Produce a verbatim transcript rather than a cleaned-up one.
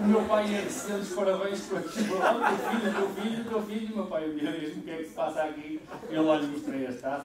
meu pai ia receber os parabéns por aquilo. Olha, teu filho, teu filho, teu filho. O meu pai diz-me o que é que se passa aqui. Eu lá lhe mostrei as taças.